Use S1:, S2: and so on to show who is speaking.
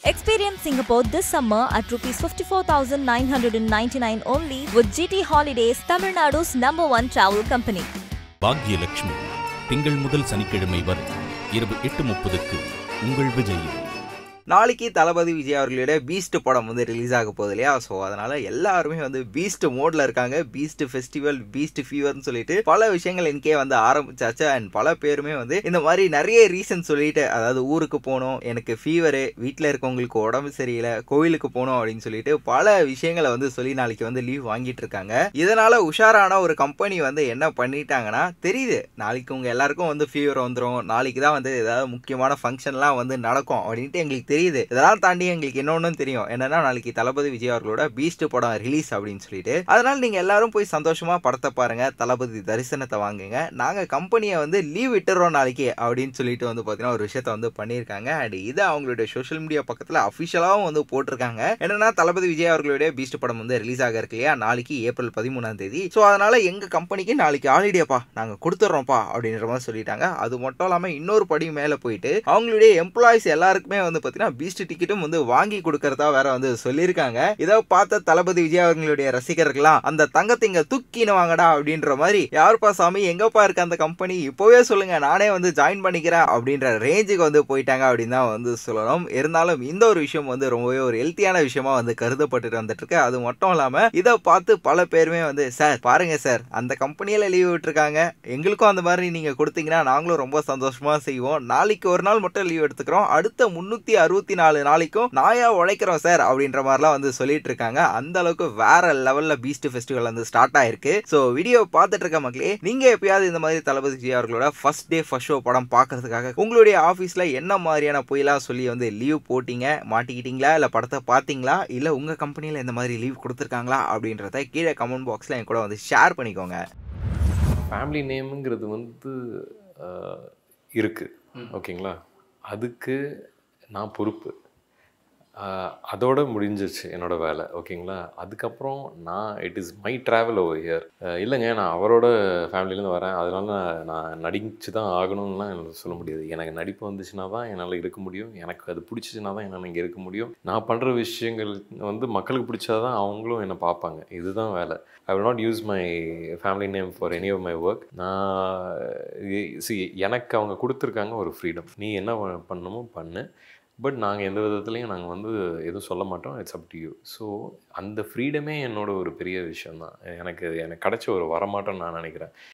S1: Experience Singapore this summer at rupees 54,999 only with GT Holidays, Tamilnadu's #1 travel company.
S2: Bhagyalakshmi திங்கள் முதல் சனிக்கிழமை வரை இரவு 8:30க்கு உங்கள் விஜய்.
S3: நாளைக்கு தளபதி விஜய் அவர்களுடைய பீஸ்ட் படம் வந்து ரிலீஸ் ஆக போகுது இல்லையா? ஸோ அதனால எல்லாருமே வந்து பீஸ்ட் மோட்ல இருக்காங்க. பீஸ்ட் ஃபெஸ்டிவல், பீஸ்ட் ஃபீவர்னு சொல்லிட்டு பல விஷயங்கள் எனக்கே வந்து ஆரம்பிச்சாச்சு. அண்ட் பல பேருமே வந்து இந்த மாதிரி நிறைய ரீசன் சொல்லிட்டு, அதாவது ஊருக்கு போகணும், எனக்கு ஃபீவரு, வீட்டில் இருக்கவங்களுக்கு உடம்பு சரியில்லை, கோவிலுக்கு போகணும் அப்படின்னு சொல்லிட்டு பல விஷயங்களை வந்து சொல்லி நாளைக்கு வந்து லீவ் வாங்கிட்டு இருக்காங்க. இதனால உஷாரான ஒரு கம்பெனி வந்து என்ன பண்ணிட்டாங்கன்னா, தெரியுது நாளைக்கு உங்க எல்லாருக்கும் வந்து ஃபீவர் வந்துடும், நாளைக்கு தான் வந்து ஏதாவது முக்கியமான ஃபங்க்ஷன்லாம் வந்து நடக்கும் அப்படின்ட்டு எங்களுக்கு தெரியுது. இதெல்லாம் தாண்டி எங்களுக்கு இன்னொன்னும் தெரியும், என்னன்னா நாளைக்கு தளபதி விஜய் அவர்களோட பீஸ்ட் படம் ரிலீஸ் அப்படின்னு சொல்லிட்டு. அதனால நீங்க எல்லாரும் போய் சந்தோஷமா படத்தை பாருங்க, தளபதி தரிசனத்தை வாங்குங்க, நாங்க கம்பெனியை வந்து லீவ் விட்டுறோம் நாளைக்கு அப்படின்னு சொல்லிட்டு வந்து பாத்தீங்கன்னா ஒரு விஷயத்த வந்து பண்ணியிருக்காங்க. அண்ட் இதை அவங்களுடைய சோஷியல் மீடியா பக்கத்துல அபிஷியலாவும் வந்து போட்டிருக்காங்க. என்னன்னா தளபதி விஜய் அவர்களுடைய பீஸ்ட் படம் வந்து ரிலீஸ் ஆக இருக்கு இல்லையா, நாளைக்கு ஏப்ரல் 13. ஸோ அதனால எங்க கம்பெனிக்கு நாளைக்கு ஹாலிடேப்பா, நாங்க கொடுத்துட்றோம்ப்பா அப்படின்ற மாதிரி சொல்லிட்டாங்க. அது மட்டும் இல்லாம இன்னொரு படி மேல போயிட்டு அவங்களுடைய எம்ப்ளாயிஸ் எல்லாருக்குமே வந்து பாத்தீங்கன்னா பீஸ்ட் டிக்கெட்டும் வந்து வாங்கி கொடுக்கறதா வேற வந்து சொல்லியிருக்காங்க. இதை பார்த்த தளபதி விஜய் அவர்களுடைய ரசிகர்கள்லாம் அந்த தங்கத்தை இங்க தூக்கின்னு வாங்கடா அப்படின்ற மாதிரி, யாருப்பா சாமி, எங்கப்பா இருக்கு அந்த கம்பெனி, இப்பவே சொல்லுங்க, நானே வந்து ஜாயின் பண்ணிக்கிறேன் அப்படின்ற ரேஞ்சுக்கு வந்து போயிட்டாங்க அப்படின்னு தான் வந்து சொல்லணும். இருந்தாலும் இந்த ஒரு விஷயம் வந்து ரொம்பவே ஒரு ஹெல்த்தியான விஷயமா வந்து கருதப்பட்டு வந்துட்டு இருக்கு. அது மட்டும் இல்லாம இதை பார்த்து பல பேருமே வந்து, சார் பாருங்க சார், அந்த கம்பெனியில லீவ் விட்டுருக்காங்க, எங்களுக்கும் அந்த மாதிரி நீங்க கொடுத்தீங்கன்னா நாங்களும் ரொம்ப சந்தோஷமா செய்வோம், நாளைக்கு ஒரு நாள் மட்டும் லீவ் எடுத்துக்கிறோம், அடுத்த 364 நாளைக்கும் நாயா உழைக்கிறோம் சார் அப்படின்ற மாதிரிலாம் வந்து சொல்லிட்டு இருக்காங்க. அந்த அளவுக்கு வேற லெவல்ல பீஸ்ட் ஃபெஸ்டிவல் வந்து ஸ்டார்ட் ஆயிருக்கு. ஸோ வீடியோ பார்த்துட்டு இருக்க மக்களே, நீங்க எப்பயாவது இந்த மாதிரி தளபதி விஜய் அவர்களோட ஃபர்ஸ்ட் டே ஃபர்ஸ்ட் ஷோ படம் பார்க்கறதுக்காக உங்களுடைய ஆஃபீஸ்ல என்ன மாதிரியான பொய்லாம் சொல்லி வந்து லீவ் போட்டீங்க, மாட்டிக்கிட்டீங்களா, இல்லை படத்தை பார்த்தீங்களா, இல்லை உங்க கம்பெனியில் இந்த மாதிரி லீவ் கொடுத்துருக்காங்களா அப்படின்றத கீழே கமெண்ட் பாக்ஸ்ல என் கூட வந்து ஷேர் பண்ணிக்கோங்க.
S4: ஃபேமிலி நேமுங்கிறது வந்து இருக்கு, ஓகேங்களா, அதுக்கு நான் பொறுப்பு, அதோடு முடிஞ்சிச்சு என்னோடய வேலை, ஓகேங்களா. அதுக்கப்புறம் it is my travel over here. இல்லைங்க, நான் அவரோட ஃபேமிலியிலேருந்து வரேன், அதனால நான் நடிச்சு தான் ஆகணும்லாம் என்னால் சொல்ல முடியாது. எனக்கு நடிப்பு வந்துச்சுன்னா தான் என்னால் இருக்க முடியும், எனக்கு அது பிடிச்சிச்சுன்னா தான் என்னால் இங்கே இருக்க முடியும். நான் பண்ணுற விஷயங்கள் வந்து மக்களுக்கு பிடிச்சா தான் அவங்களும் என்னை பார்ப்பாங்க, இதுதான் வேலை. I will not use my family name for any of my work. எனக்கு அவங்க கொடுத்துருக்காங்க ஒரு ஃப்ரீடம், நீ என்ன பண்ணணுமோ பண்ணு, பட் நாங்கள் எந்த விதத்துலையும் நாங்கள் வந்து எதுவும் சொல்ல மாட்டோம், it's up to you. So அந்த ஃப்ரீடமே என்னோட ஒரு பெரிய விஷயம் தான், எனக்கு கிடைச்ச ஒரு வரமாட்டோன்னு நான் நினைக்கிறேன்.